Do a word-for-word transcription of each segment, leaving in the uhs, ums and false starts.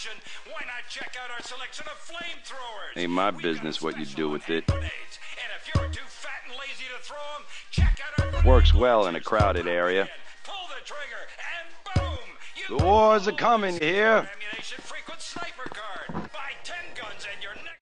operation, why not check out our selection of flamethrowers? Ain't my business what you do with it. And if you're too fat and lazy to throw them, check out our Works well in a crowded area. Pull the trigger and boom! You The wars are coming here. ammunition frequent sniper card. Buy ten guns and your neck.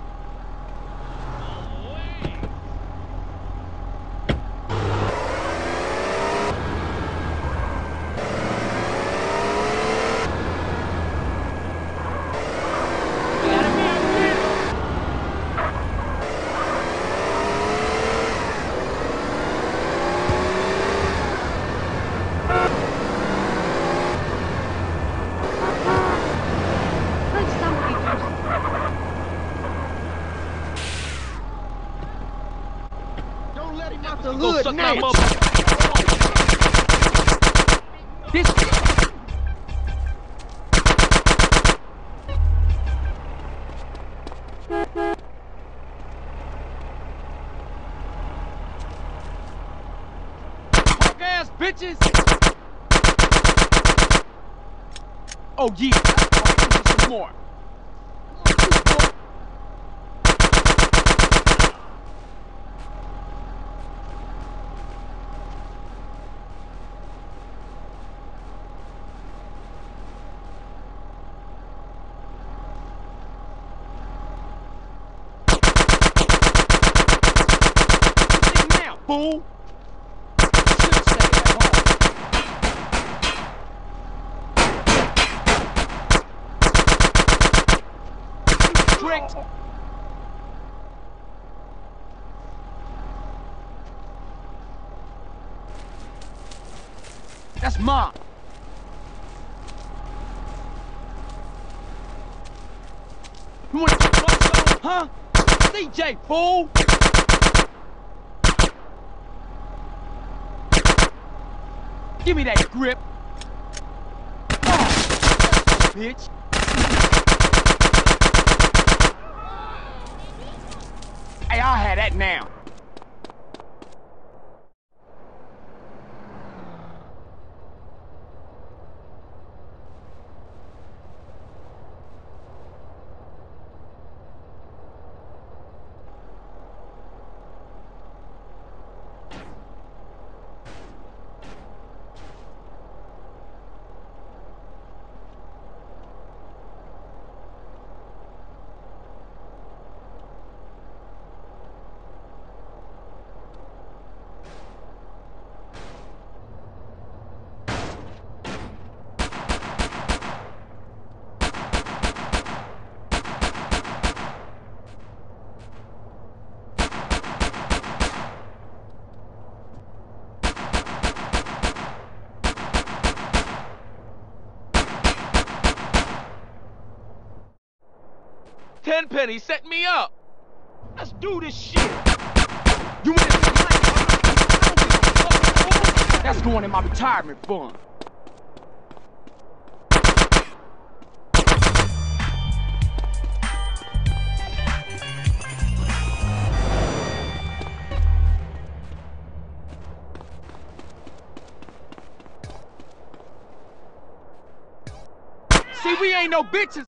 The hood now. This punk ass bitches. Oh yeah, some more. Fool! Should stay at home. Tricked. That's mine. You want to fuck on, huh? C J, fool! Give me that grip. Oh, bitch. Hey, I'll have that now. Ten pennies set me up. Let's do this shit. You want to That's going in my retirement fund. See, we ain't no bitches.